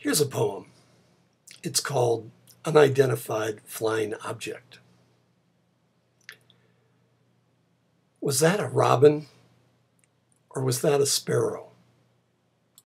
Here's a poem. It's called Unidentified Flying Object. Was that a robin or was that a sparrow?